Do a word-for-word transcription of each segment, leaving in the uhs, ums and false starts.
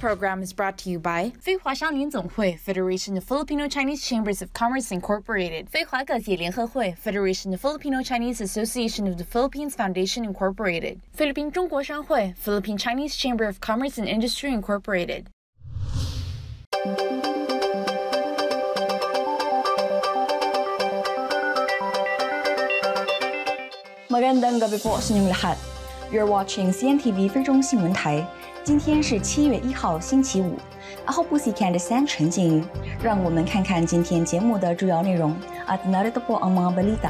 program is brought to you by 非华商联总会 Federation of Filipino-Chinese Chambers of Commerce Incorporated 非华个体联合会 Federation of Filipino-Chinese Association of the Philippines Foundation Incorporated 菲律宾中国商会 Philippine-Chinese Chamber of Commerce and Industry Incorporated Magandang gabi po sa inyong lahat. You're watching C N T V 菲中新闻台。今天是七月一号，星期五。Ako po si Candice 陈静瑜，让我们看看今天节目的主要内容。At narito po ang mga balita。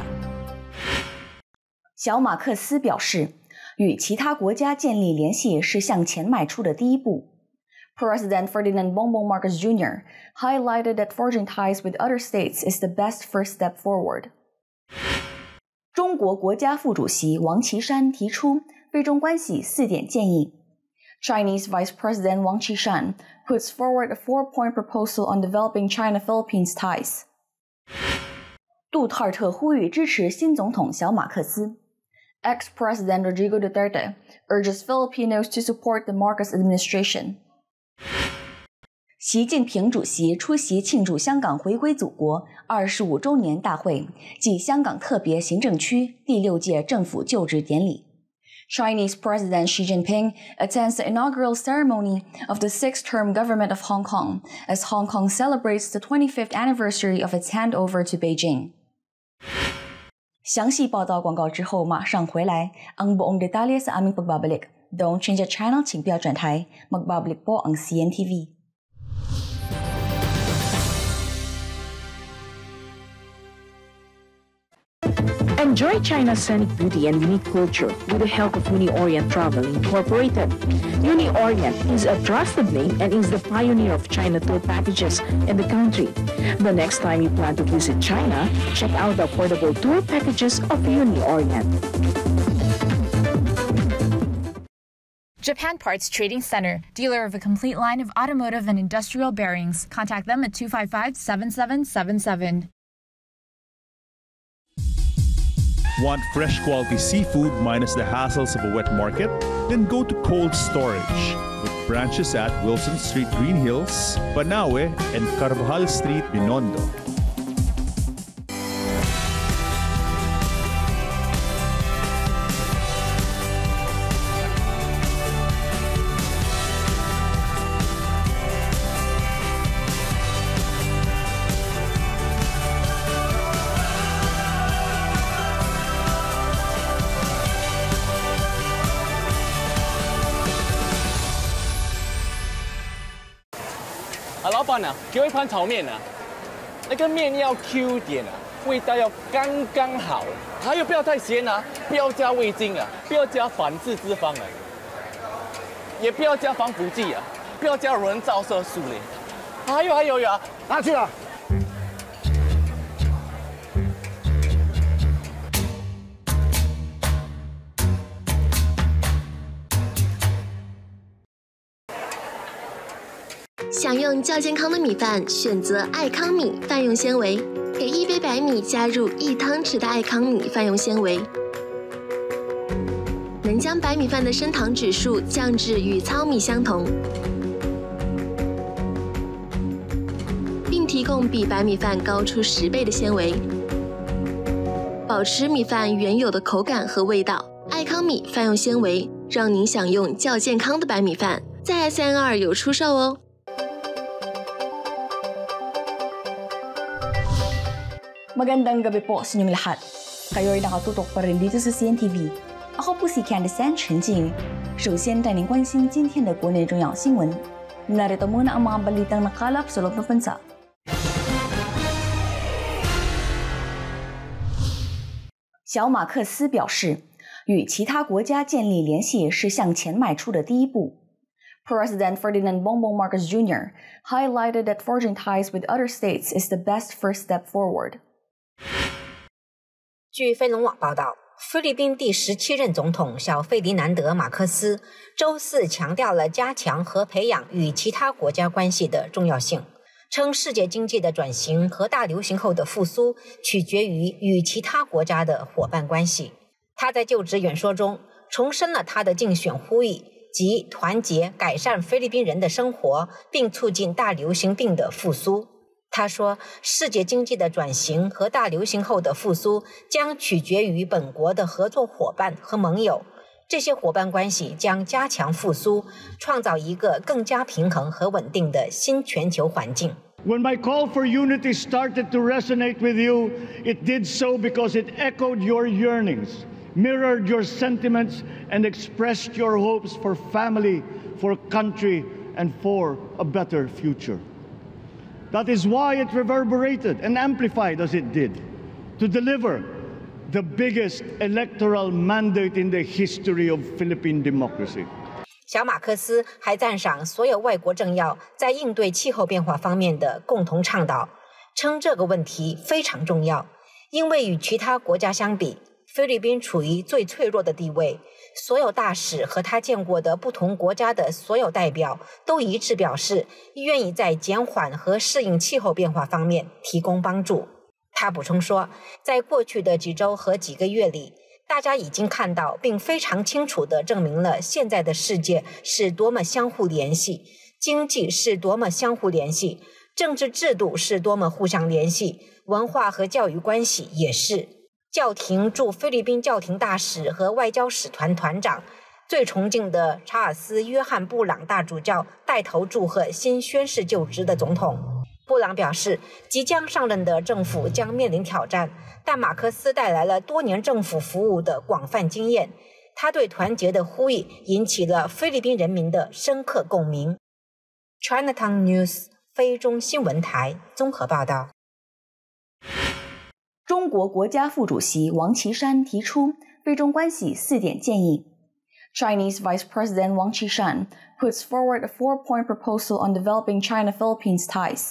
小马克思表示，与其他国家建立联系是向前迈出的第一步。President Ferdinand Bongbong Marcos Junior highlighted that forging ties with other states is the best first step forward。中国国家副主席王岐山提出非中关系四点建议。Chinese Vice President Wang Qishan puts forward a four-point proposal on developing China-Philippines ties. 杜特尔特呼吁支持新总统小马克思。Ex-President Rodrigo Duterte urges Filipinos to support the Marcos administration. 习近平主席出席庆祝香港回归祖国二十五周年大会暨香港特别行政区第六届政府就职典礼。Chinese President Xi Jinping attends the inaugural ceremony of the sixth-term government of Hong Kong as Hong Kong celebrates the twenty-fifth anniversary of its handover to Beijing. 详细报道广告之后马上回来。Ang buong detalye sa aming pagbabalik. Don't change the channel, 請不要轉台。Magbabalik po ang C N T V. Enjoy China's scenic beauty and unique culture with the help of Uni Orient Travel Incorporated. Uni Orient is a trusted name and is the pioneer of China tour packages in the country. The next time you plan to visit China, check out the affordable tour packages of Uni Orient. Japan Parts Trading Center, dealer of a complete line of automotive and industrial bearings. Contact them at two five five, seven seven seven seven. Want fresh quality seafood minus the hassles of a wet market? Then go to Cold Storage with branches at Wilson Street, Green Hills, Banawe, and Carvajal Street, Binondo. 啊，老板啊，给我一盘炒面啊，那个面要 Q 点啊，味道要刚刚好，还有不要太咸啊，不要加味精啊，不要加反式脂肪啊，也不要加防腐剂啊，不要加人造色素嘞，还有还有有啊，拿去了。 想用较健康的米饭，选择爱康米饭用纤维。给一杯白米加入一汤匙的爱康米饭用纤维，能将白米饭的升糖指数降至与糙米相同，并提供比白米饭高出十倍的纤维，保持米饭原有的口感和味道。爱康米饭用纤维，让您享用较健康的白米饭，在 S N R 有出售哦。 Magandang gabi po sa inyong lahat. Kayo'y nakatutok pa rin dito sa C N T V. Ako po si Candice 陈静瑜。首先带您关心今天的国内重要新闻。Narito muna ang mga balitang nakalap sa loob ng bansa. 小马克思表示，与其他国家建立联系是向前迈出的第一步。President Ferdinand Bongbong Marcos Junior highlighted that forging ties with other states is the best first step forward. 据飞龙网报道，菲律宾第十七任总统小费迪南德·马克思周四强调了加强和培养与其他国家关系的重要性，称世界经济的转型和大流行后的复苏取决于与其他国家的伙伴关系。他在就职演说中重申了他的竞选呼吁， 即团结改善菲律宾人的生活，并促进大流行病的复苏。他说，世界经济的转型和大流行后的复苏将取决于本国的合作伙伴和盟友，这些伙伴关系将加强复苏，创造一个更加平衡和稳定的新全球环境。 When my call for unity started to resonate with you, it did so because it echoed your yearnings, mirrored your sentiments, and expressed your hopes for family, for country, and for a better future. That is why it reverberated and amplified as it did, to deliver the biggest electoral mandate in the history of Philippine democracy. 小马克思还赞赏所有外国政要在应对气候变化方面的共同倡导，称这个问题非常重要，因为与其他国家相比，菲律宾处于最脆弱的地位。所有大使和他见过的不同国家的所有代表都一致表示，愿意在减缓和适应气候变化方面提供帮助。他补充说，在过去的几周和几个月里，大家已经看到并非常清楚地证明了现在的世界是多么相互联系，经济是多么相互联系，政治制度是多么互相联系，文化和教育关系也是。教廷驻菲律宾教廷大使和外交使团团长最崇敬的查尔斯·约翰·布朗大主教带头祝贺新宣誓就职的总统。布朗表示，即将上任的政府将面临挑战，但马克思带来了多年政府服务的广泛经验。他对团结的呼吁引起了菲律宾人民的深刻共鸣。Chinatown News 菲中新闻台综合报道。 中国国家副主席王岐山提出菲中关系四点建议。Chinese Vice President Wang Qishan puts forward a four-point proposal on developing China-Philippines ties.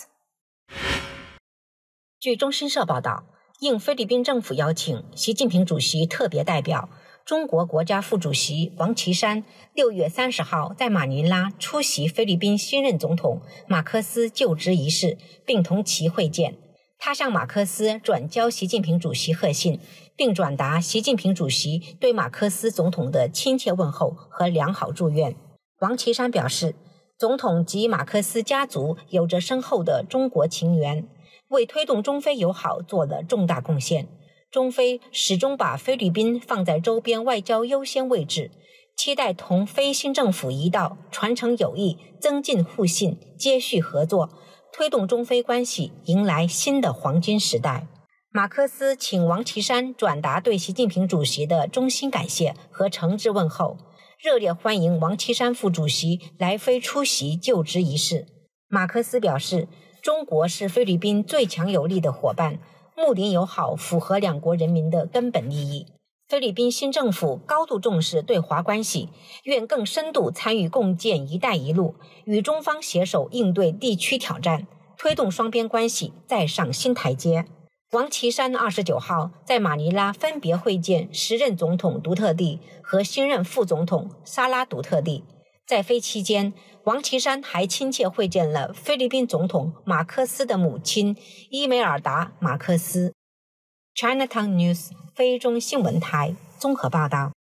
据中新社报道，应菲律宾政府邀请，习近平主席特别代表、中国国家副主席王岐山六月三十号在马尼拉出席菲律宾新任总统马克思就职仪式，并同其会见。他向马克思转交习近平主席贺信，并转达习近平主席对马克思总统的亲切问候和良好祝愿。王岐山表示，总统及马克思家族有着深厚的中国情缘，为推动中菲友好做了重大贡献。中菲始终把菲律宾放在周边外交优先位置，期待同菲新政府一道传承友谊，增进互信，接续合作，推动中菲关系迎来新的黄金时代。马克思请王岐山转达对习近平主席的衷心感谢和诚挚问候，热烈欢迎王岐山副主席来菲出席就职仪式。马克思表示，中国是菲律宾最强有力的伙伴，睦邻友好符合两国人民的根本利益。菲律宾新政府高度重视对华关系，愿更深度参与共建“一带一路”，与中方携手应对地区挑战，推动双边关系再上新台阶。王岐山二十九号在马尼拉分别会见时任总统独特地和新任副总统萨拉独特地。在菲期间，王岐山还亲切会见了菲律宾总统马克思的母亲伊梅尔达·马克思。Chinatown News 菲中新闻台综合报道。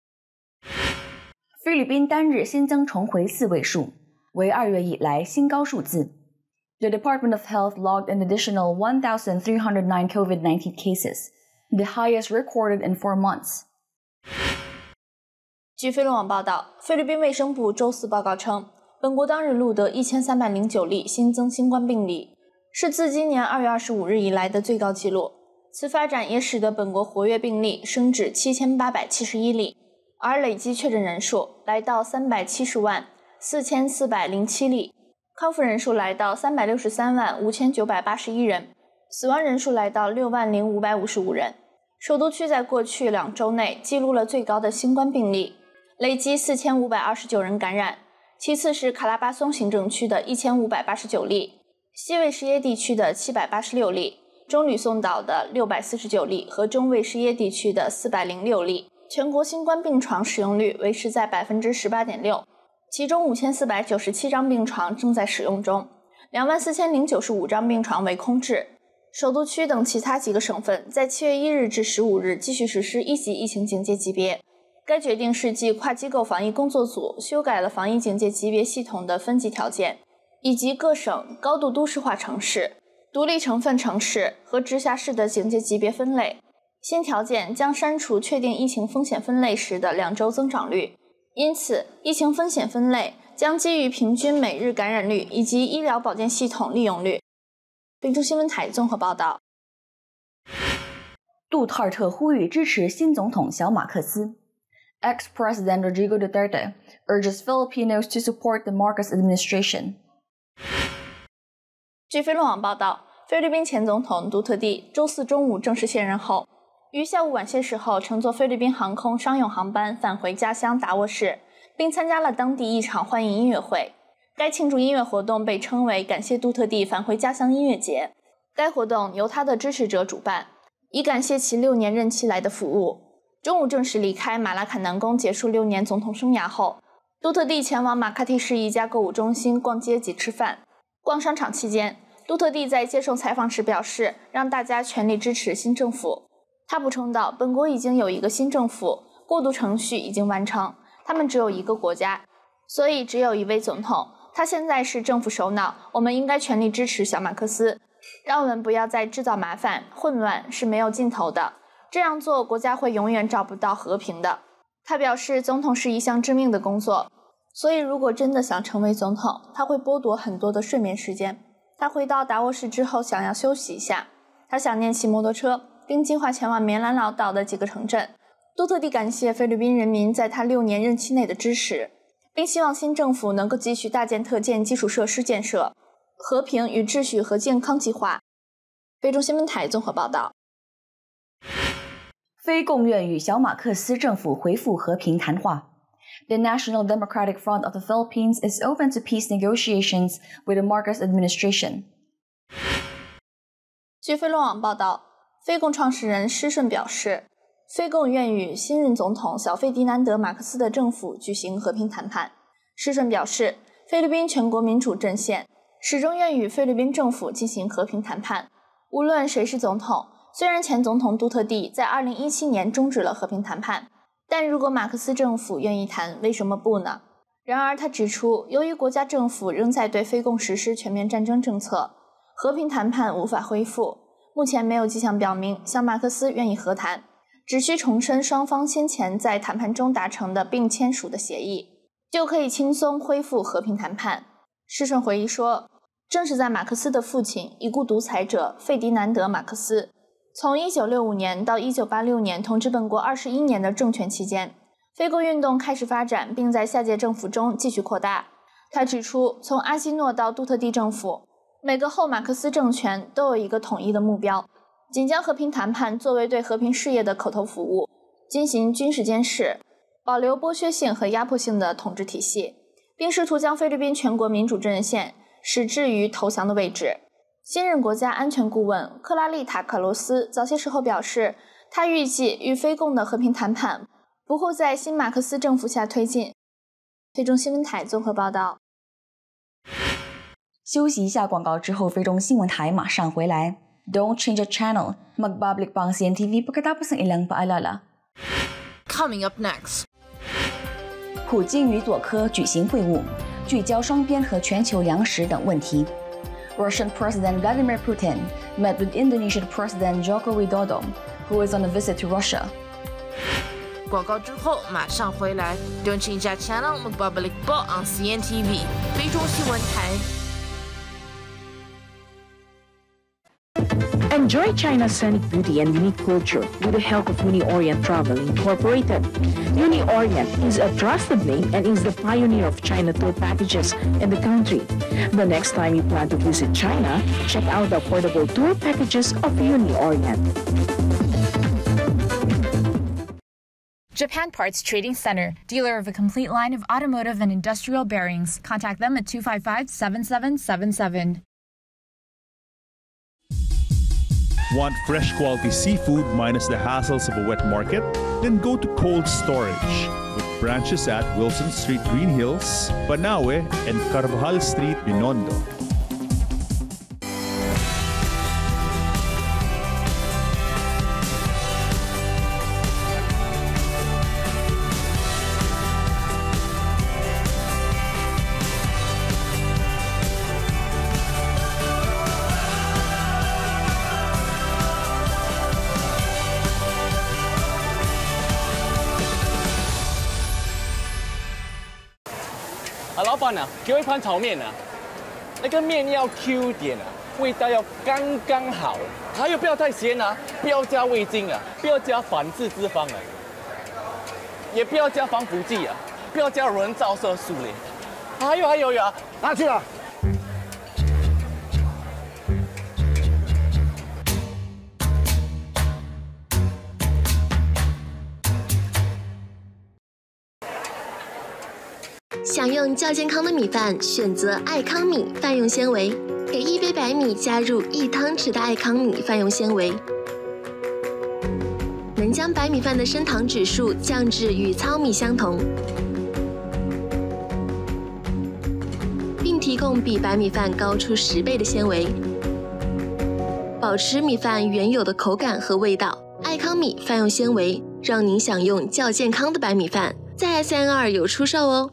菲律宾单日新增重回四位数，为二月以来新高数字。The Department of Health logged an additional one thousand three hundred nine COVID nineteen cases, the highest recorded in four months. 据飞龙网报道，菲律宾卫生部周四报告称，本国当日录得一千三百零九例新增新冠病例，是自今年二月二十五日以来的最高纪录。此发展也使得本国活跃病例升至七千八百七十一例，而累计确诊人数来到三百七十万四千四百零七例，康复人数来到三百六十三万五千九百八十一人，死亡人数来到六万零五百五十五人。首都区在过去两周内记录了最高的新冠病例，累计四千五百二十九人感染，其次是卡拉巴松行政区的一千五百八十九例，西卫什耶地区的七百八十六例，中吕宋岛的六百四十九例和中卫什耶地区的四百零六例。全国新冠病床使用率维持在 百分之十八点六， 其中五千四百九十七张病床正在使用中， 两万四千零九十五张病床为空置。首都区等其他几个省份在七月一日至十五日继续实施一级疫情警戒级别。 该决定是继跨机构防疫工作组修改了防疫警戒级别系统的分级条件，以及各省、高度都市化城市、独立成分城市和直辖市的警戒级别分类。新条件将删除确定疫情风险分类时的两周增长率，因此疫情风险分类将基于平均每日感染率以及医疗保健系统利用率。非中新闻台综合报道。 杜特尔特呼吁支持新总统小马克思。Ex-President Rodrigo Duterte urges Filipinos to support the Marcos administration. 据菲论网报道，菲律宾前总统杜特地周四中午正式卸任后，于下午晚些时候乘坐菲律宾航空商用航班返回家乡达沃市，并参加了当地一场欢迎音乐会。该庆祝音乐活动被称为感谢杜特地返回家乡音乐节。该活动由他的支持者主办，以感谢其六年任期来的服务。中午正式离开马拉坎南宫结束六年总统生涯后，杜特地前往马卡蒂市一家购物中心逛街及吃饭。逛商场期间，杜特地在接受采访时表示，让大家全力支持新政府。他补充道，本国已经有一个新政府，过渡程序已经完成，他们只有一个国家，所以只有一位总统，他现在是政府首脑，我们应该全力支持小马克思，让我们不要再制造麻烦，混乱是没有尽头的，这样做国家会永远找不到和平的。他表示，总统是一项致命的工作，所以如果真的想成为总统，他会剥夺很多的睡眠时间。他回到达沃市之后想要休息一下，他想念骑摩托车，并计划前往棉兰老岛的几个城镇。杜特地感谢菲律宾人民在他六年任期内的支持，并希望新政府能够继续大建特建基础设施建设、和平与秩序和健康计划。非中新闻台综合报道。 非共愿与小马克思政府恢复和平谈话。The National Democratic Front of the Philippines is open to peace negotiations with the Marcos administration. 据菲论网报道，菲共创始人施顺表示，菲共愿与新任总统小费迪南德·马克思的政府举行和平谈判。施顺表示，菲律宾全国民主阵线始终愿与菲律宾政府进行和平谈判，无论谁是总统。虽然前总统杜特地在二零一七年终止了和平谈判，但如果马克思政府愿意谈，为什么不呢？然而他指出，由于国家政府仍在对菲共实施全面战争政策，和平谈判无法恢复。目前没有迹象表明小马克思愿意和谈，只需重申双方先前在谈判中达成的并签署的协议，就可以轻松恢复和平谈判。施顺回忆说，正是在马克思的父亲已故独裁者费迪南德·马克思从一九六五年到一九八六年统治本国二十一年的政权期间，非共运动开始发展，并在下届政府中继续扩大。他指出，从阿基诺到杜特地政府，每个后马克思政权都有一个统一的目标，仅将和平谈判作为对和平事业的口头服务，进行军事监视，保留剥削性和压迫性的统治体系，并试图将菲律宾全国民主阵线使置于投降的位置。新任国家安全顾问克拉丽塔·卡罗斯早些时候表示，他预计与非共的和平谈判不会在新马克思政府下推进。非中新闻台综合报道。 休息一下广告之后，非中新闻台马上回来。Don't change the channel. Magbabalik pa ang C N T V pagkatapos ng ilang paalala. Coming up next. 普京与佐科举行会晤，聚焦双边和全球粮食等问题。Russian President Vladimir Putin met with Indonesian President Joko Widodo, who is on a visit to Russia. 广告之后马上回来。Don't change that channel. Magbabalik po ang C N T V 非中新闻台。 Enjoy China's scenic beauty and unique culture with the help of Uni-Orient Travel Incorporated. Uni-Orient is a trusted name and is the pioneer of China tour packages in the country. The next time you plan to visit China, check out the affordable tour packages of Uni-Orient. Japan Parts Trading Center, dealer of a complete line of automotive and industrial bearings. Contact them at two five five, seven seven seven seven. Want fresh quality seafood minus the hassles of a wet market? Then go to Cold Storage with branches at Wilson Street, Green Hills, Banawe, and Carvajal Street, Binondo. 板啊，给我一盘炒面啊，那个面要 Q 点啊，味道要刚刚好，还有不要太咸啊，不要加味精啊，不要加反式脂肪啊，也不要加防腐剂啊，不要加人造色素嘞。还有还有呀， 拿去了。 想用较健康的米饭，选择爱康米饭用纤维，给一杯白米加入一汤匙的爱康米饭用纤维，能将白米饭的升糖指数降至与糙米相同，并提供比白米饭高出十倍的纤维，保持米饭原有的口感和味道。爱康米饭用纤维，让您享用较健康的白米饭，在 S N R 有出售哦。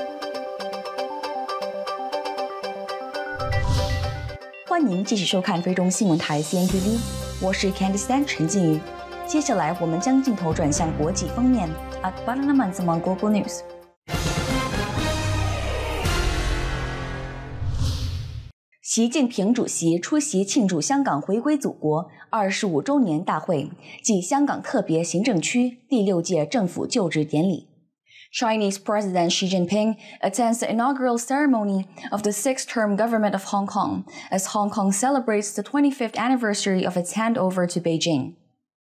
欢迎继续收看非中新闻台 C N T V， 我是 Candice 陈静瑜。接下来我们将镜头转向国际方面 at Balaman sa mga global news。习近平主席出席庆祝香港回归祖国二十五周年大会暨香港特别行政区第六届政府就职典礼。Chinese President Xi Jinping attends the inaugural ceremony of the sixth-term government of Hong Kong as Hong Kong celebrates the twenty-fifth anniversary of its handover to Beijing.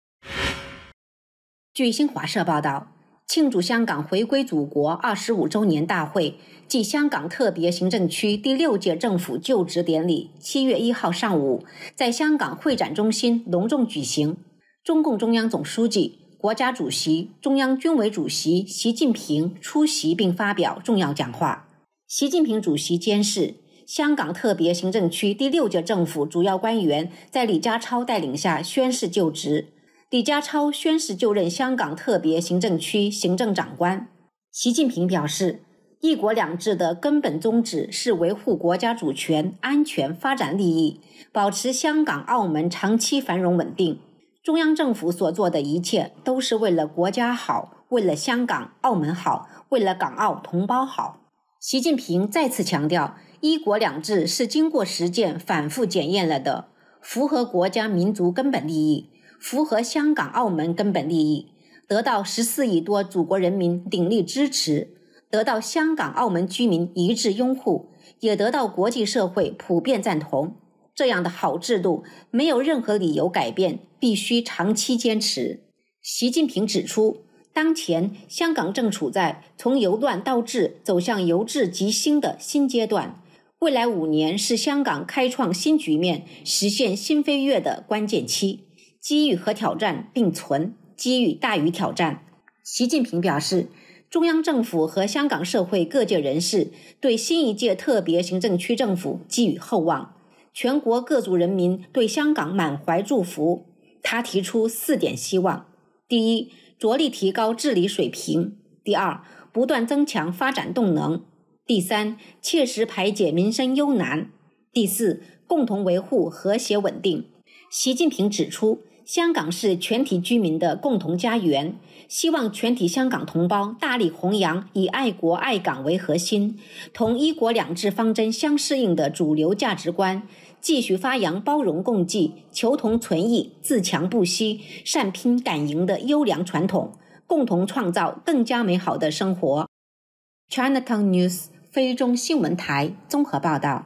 据新华社报道，庆祝香港回归祖国二十五周年大会暨香港特别行政区第六届政府就职典礼七月一号上午在香港会展中心隆重举行。中共中央总书记、国家主席、中央军委主席习近平出席并发表重要讲话。习近平主席监视香港特别行政区第六届政府主要官员在李家超带领下宣誓就职。李家超宣誓就任香港特别行政区行政长官。习近平表示，一国两制的根本宗旨是维护国家主权、安全、发展利益，保持香港、澳门长期繁荣稳定。中央政府所做的一切都是为了国家好，为了香港、澳门好，为了港澳同胞好。习近平再次强调，一国两制是经过实践反复检验了的，符合国家民族根本利益，符合香港、澳门根本利益，得到十四亿多祖国人民鼎力支持，得到香港、澳门居民一致拥护，也得到国际社会普遍赞同。这样的好制度没有任何理由改变，必须长期坚持。习近平指出，当前香港正处在从由乱到治走向由治及兴的新阶段，未来五年是香港开创新局面、实现新飞跃的关键期，机遇和挑战并存，机遇大于挑战。习近平表示，中央政府和香港社会各界人士对新一届特别行政区政府寄予厚望，全国各族人民对香港满怀祝福。他提出四点希望：第一，着力提高治理水平；第二，不断增强发展动能；第三，切实排解民生忧难；第四，共同维护和谐稳定。习近平指出，香港是全体居民的共同家园，希望全体香港同胞大力弘扬以爱国爱港为核心，同一国两制方针相适应的主流价值观，继续发扬包容共济、求同存异、自强不息、善拼敢赢的优良传统，共同创造更加美好的生活。Chinatown News 非中新闻台综合报道。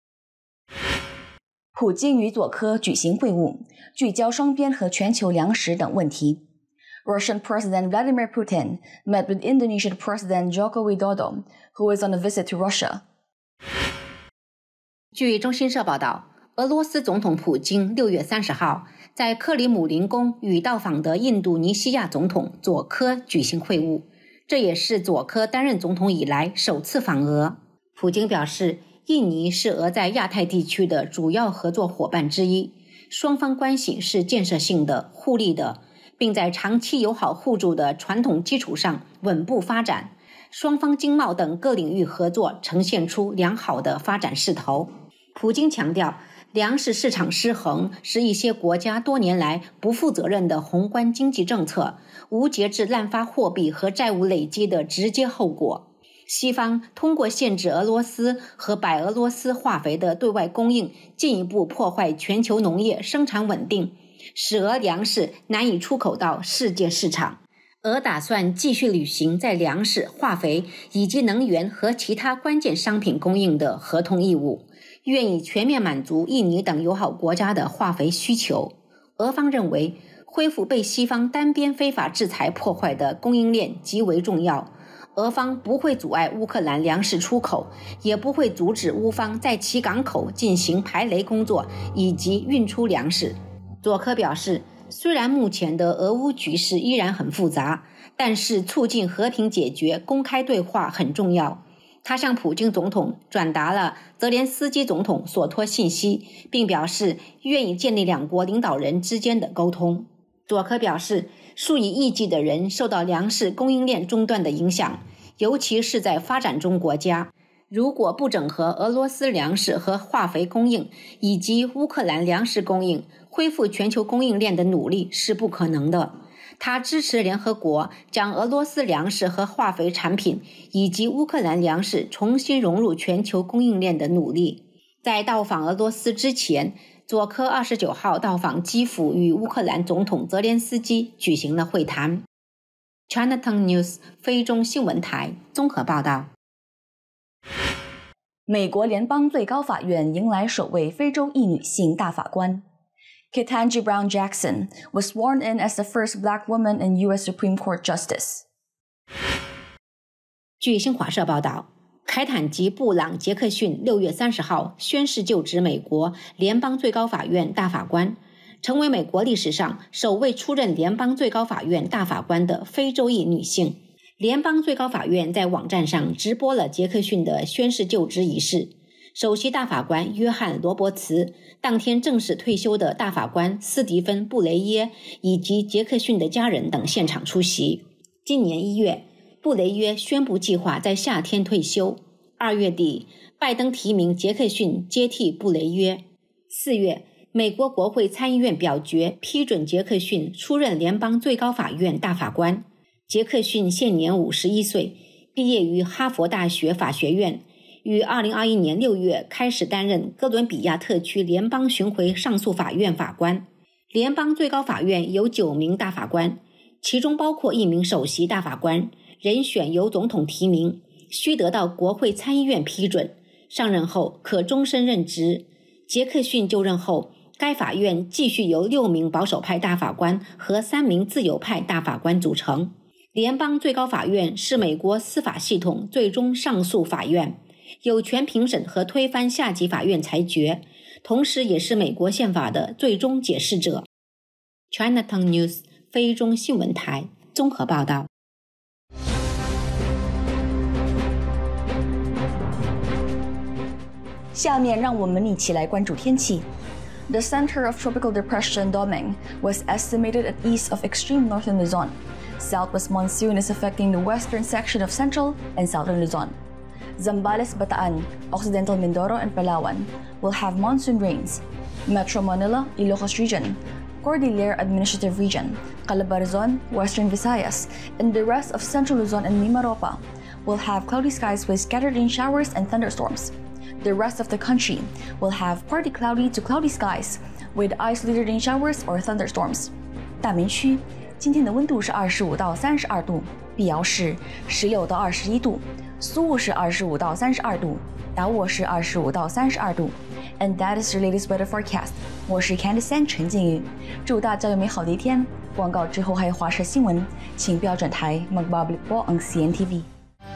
普京与佐科举行会晤，聚焦双边和全球粮食等问题。Russian President Vladimir Putin met with Indonesian President Joko Widodo, who is on a visit to Russia. 据中新社报道，俄罗斯总统普京六月三十号在克里姆林宫与到访的印度尼西亚总统佐科举行会晤，这也是佐科担任总统以来首次访俄。普京表示，印尼是俄在亚太地区的主要合作伙伴之一，双方关系是建设性的、互利的，并在长期友好互助的传统基础上稳步发展，双方经贸等各领域合作呈现出良好的发展势头。普京强调，粮食市场失衡是一些国家多年来不负责任的宏观经济政策、无节制滥发货币和债务累积的直接后果。 西方通过限制俄罗斯和白俄罗斯化肥的对外供应，进一步破坏全球农业生产稳定，使俄粮食难以出口到世界市场。俄打算继续履行在粮食、化肥以及能源和其他关键商品供应的合同义务，愿意全面满足印尼等友好国家的化肥需求。俄方认为，恢复被西方单边非法制裁破坏的供应链极为重要。俄方不会阻碍乌克兰粮食出口，也不会阻止乌方在其港口进行排雷工作以及运出粮食。佐科表示，虽然目前的俄乌局势依然很复杂，但是促进和平解决、公开对话很重要。他向普京总统转达了泽连斯基总统所托信息，并表示愿意建立两国领导人之间的沟通。佐科表示，数以亿计的人受到粮食供应链中断的影响，尤其是在发展中国家。如果不整合俄罗斯粮食和化肥供应以及乌克兰粮食供应，恢复全球供应链的努力是不可能的。他支持联合国将俄罗斯粮食和化肥产品以及乌克兰粮食重新融入全球供应链的努力。在到访俄罗斯之前，佐科二十九号到访基辅，与乌克兰总统泽连斯基举行了会谈。Chinatown News 非中新闻台综合报道。 美国联邦最高法院迎来首位非洲裔女性大法官。Ketanji Brown Jackson was sworn in as the first black woman in U S Supreme Court Justice. 据新华社报道，凯坦吉·布朗·杰克逊六月三十号宣誓就职美国联邦最高法院大法官，成为美国历史上首位出任联邦最高法院大法官的非洲裔女性。联邦最高法院在网站上直播了杰克逊的宣誓就职仪式。首席大法官约翰·罗伯茨、当天正式退休的大法官斯蒂芬·布雷耶以及杰克逊的家人等现场出席。今年一月，布雷耶宣布计划在夏天退休。二月底，拜登提名杰克逊接替布雷耶。四月，美国国会参议院表决批准杰克逊出任联邦最高法院大法官。杰克逊现年五十一岁，毕业于哈佛大学法学院，于二零二一年六月开始担任哥伦比亚特区联邦巡回上诉法院法官。联邦最高法院有九名大法官，其中包括一名首席大法官，人选由总统提名，需得到国会参议院批准，上任后可终身任职。杰克逊就任后，该法院继续由六名保守派大法官和三名自由派大法官组成。联邦最高法院是美国司法系统最终上诉法院，有权评审和推翻下级法院裁决，同时也是美国宪法的最终解释者。Chinatown News 非中新闻台综合报道。 下面让我们一起来关注天气。The center of tropical depression Doming was estimated at east of extreme northern Luzon. Southwest monsoon is affecting the western section of central and southern Luzon. Zambales, Bataan, Occidental Mindoro, and Palawan will have monsoon rains. Metro Manila, Ilocos Region, Cordillera Administrative Region, Calabarzon, Western Visayas, and the rest of central Luzon and Mimaropa will have cloudy skies with scattered rain showers and thunderstorms. The rest of the country will have partly cloudy to cloudy skies with isolated rain showers or thunderstorms. 大明区今天的温度是二十五到三十二度，碧瑶市十六到二十一度，苏雾是二十五到三十二度，达沃是二十五到三十二度。And that is your latest weather forecast. 我是 Candice 陈静瑜，祝大家有美好的一天。广告之后还有华社新闻，请不要转台。Magbabalik po ang C N T V。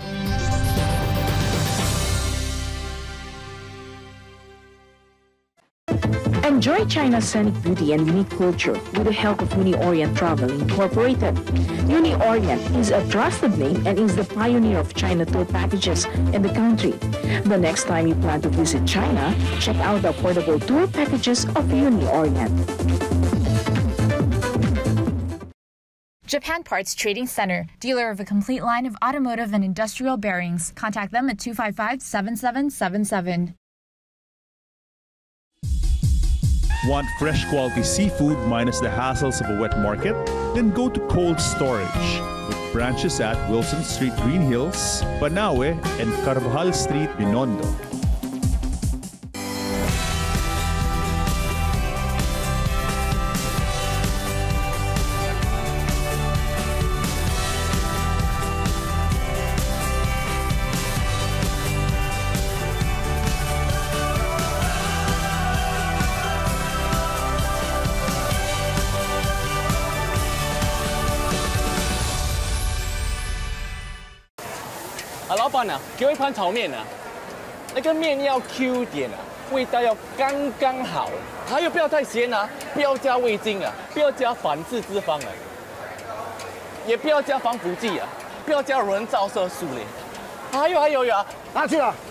Enjoy China's scenic beauty and unique culture with the help of Uni Orient Travel Incorporated. Uni Orient is a trusted name and is the pioneer of China tour packages in the country. The next time you plan to visit China, check out the affordable tour packages of Uni Orient. Japan Parts Trading Center, dealer of a complete line of automotive and industrial bearings. Contact them at two five five, seven seven seven seven. Want fresh quality seafood minus the hassles of a wet market? Then go to cold storage. With branches at Wilson Street, Green Hills, Banawe, and Carvajal Street, Binondo. 啊，老板啊，给我一盘炒面啊，那个面要 Q 点啊，味道要刚刚好，还有不要太咸啊，不要加味精啊，不要加反式脂肪啊，也不要加防腐剂啊，不要加人造色素嘞。还有还有呀， 拿去了。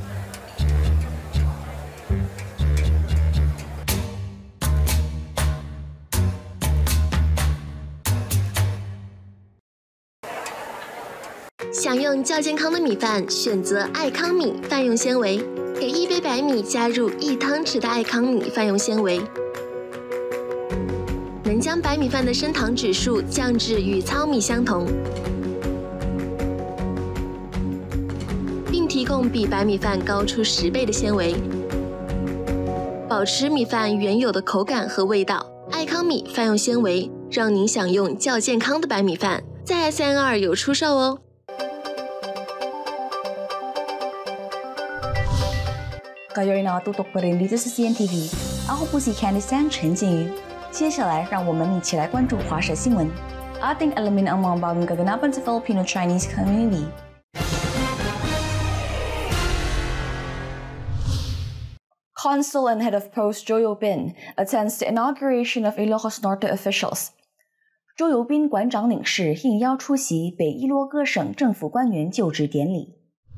想用较健康的米饭，选择爱康米饭用纤维。给一杯白米加入一汤匙的爱康米饭用纤维，能将白米饭的升糖指数降至与糙米相同，并提供比白米饭高出十倍的纤维，保持米饭原有的口感和味道。爱康米饭用纤维，让您享用较健康的白米饭，在 S N R 有出售哦。 Kayo'y nakatutok pa rin dito sa C N T V. Ako po si Candice Tan Chen Jingyu. 接下来，让我们一起来关注华社新闻。Ating alamin ang mga bagong kaganapan sa Filipino-Chinese community. Consul and Head of Post Zhou Youbin attends the inauguration of Ilocos Norte officials. 周游斌馆长领事应邀出席北伊洛哥省政府官员就职典礼。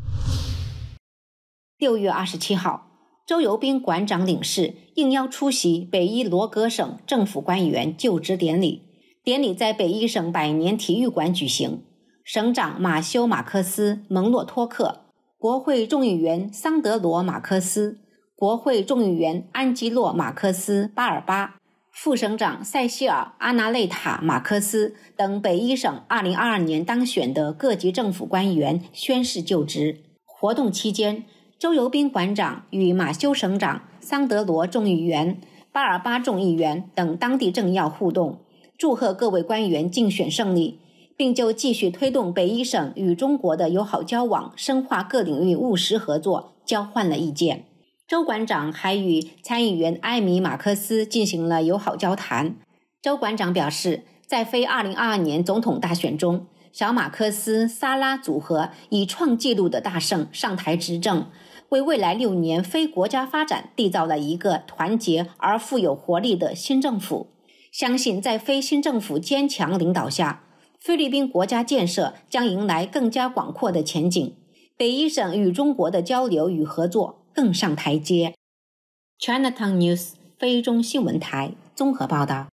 六月二十七号，周游斌馆长领事应邀出席北伊罗格省政府官员就职典礼。典礼在北伊省百年体育馆举行。省长马修·马克斯·蒙洛托克、国会众议员桑德罗·马克斯、国会众议员安吉洛·马克斯·巴尔巴、副省长塞西尔·阿纳雷塔·马克斯等北伊省二零二二年当选的各级政府官员宣誓就职。活动期间，周游斌馆长与马修省长、桑德罗众议员、巴尔巴众议员等当地政要互动，祝贺各位官员竞选胜利，并就继续推动北伊省与中国的友好交往、深化各领域务实合作交换了意见。周馆长还与参议员埃米·马克斯进行了友好交谈。周馆长表示，在非二零二二年总统大选中，小马克斯萨拉组合以创纪录的大胜上台执政，为未来六年非国家发展缔造了一个团结而富有活力的新政府。相信在非新政府坚强领导下，菲律宾国家建设将迎来更加广阔的前景，北伊省与中国的交流与合作更上台阶。 Chinatown News 非中新闻台综合报道。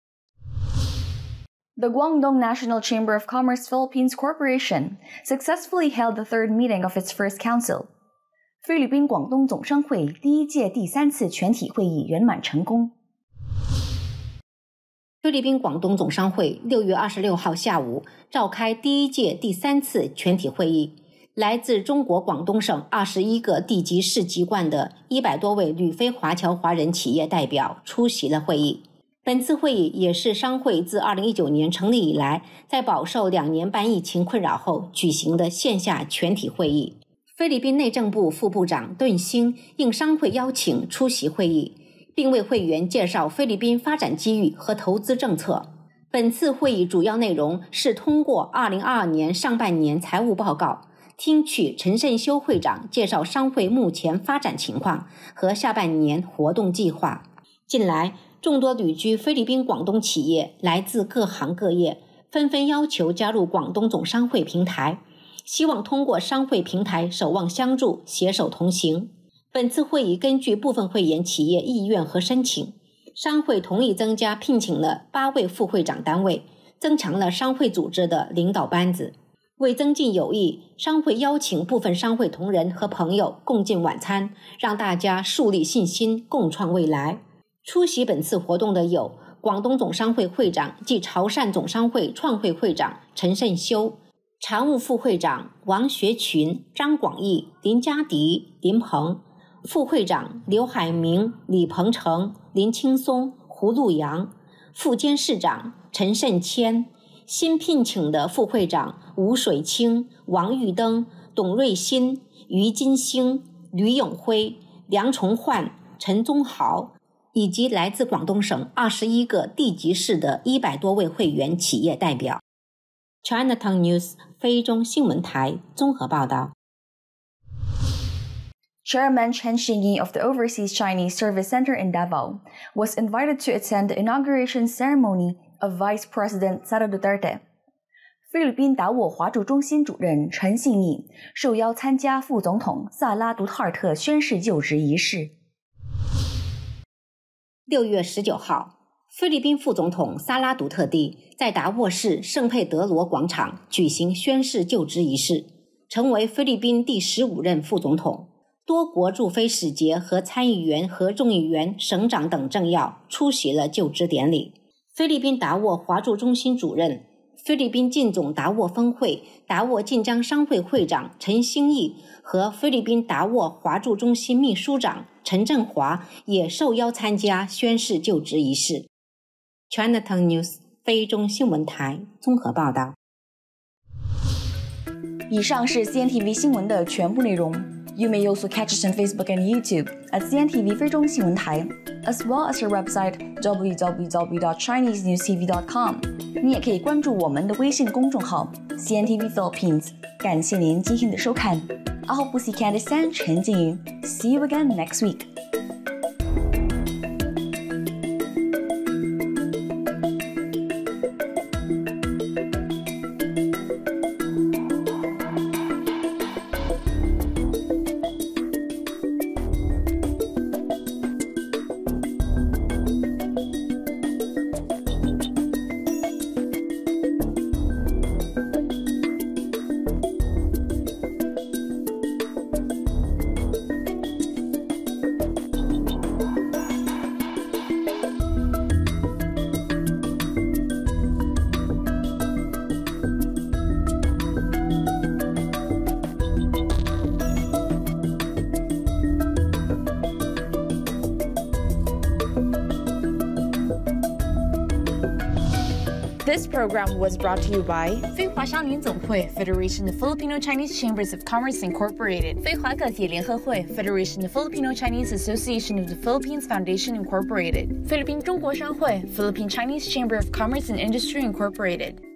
The Guangdong National Chamber of Commerce Philippines Corporation successfully held the third meeting of its first council. 菲律宾广东总商会第一届第三次全体会议圆满成功。 菲律宾广东总商会六月二十六号下午召开第一届第三次全体会议，来自中国广东省二十一个地级市籍贯的一百多位旅非华侨华人企业代表出席了会议。本次会议也是商会自二零一九年成立以来，在饱受两年半疫情困扰后举行的线下全体会议。菲律宾内政部副部长顿星应商会邀请出席会议，并为会员介绍菲律宾发展机遇和投资政策。本次会议主要内容是通过二零二二年上半年财务报告，听取陈胜修会长介绍商会目前发展情况和下半年活动计划。近来，众多旅居菲律宾广东企业来自各行各业，纷纷要求加入广东总商会平台，希望通过商会平台守望相助，携手同行。本次会议根据部分会员企业意愿和申请，商会同意增加聘请了八位副会长单位，增强了商会组织的领导班子。为增进友谊，商会邀请部分商会同仁和朋友共进晚餐，让大家树立信心，共创未来。出席本次活动的有广广东总商会会长暨潮汕总商会创会会长陈慎修，常务副会长王学群、张广义、林家迪、林鹏，副会长刘海明、李鹏程、林青松、胡陆阳，副监事长陈慎谦，新聘请的副会长吴水清、王玉登、董瑞新、于金星、吕永辉、梁崇焕、陈宗豪，以及来自广东省二十一个地级市的一百多位会员企业代表。Chinatown News 非中新闻台综合报道。 Chairman Chen Xingyi of the Overseas Chinese Service Center in Davao was invited to attend the inauguration ceremony of Vice President Sara Duterte. 菲律宾达沃华驻中心主任陈信义受邀参加副总统萨拉·杜特尔特宣誓就职仪式。 六月十九号，菲律宾副总统萨拉·杜特地在达沃市圣佩德罗广场举行宣誓就职仪式，成为菲律宾第十五任副总统。多国驻菲使节和参议员和众议员、省长等政要出席了就职典礼。菲律宾达沃华驻中心主任、菲律宾进总达沃分会达沃晋江商会会长陈兴义和菲律宾达沃华驻中心秘书长陈振华也受邀参加宣誓就职仪式。Chinatown News 非中新闻台综合报道。 以上是 C N T V 新闻的全部内容。You may also catch us on Facebook and YouTube at C N T V 非中新闻台 as well as our website w w w dot chinese news t v dot com。 你也可以关注我们的微信公众号 C N T V Philippines。 感谢您今天的收看。 I hope we see Candice and 陈静云。 See you again next week. This program was brought to you by 非华商联总会 Federation of Filipino-Chinese Chambers of Commerce Incorporated 非华个体联合会 Federation of Filipino-Chinese Association of the Philippines Foundation Incorporated 菲律宾中国商会 Philippine-Chinese Chamber of Commerce and Industry Incorporated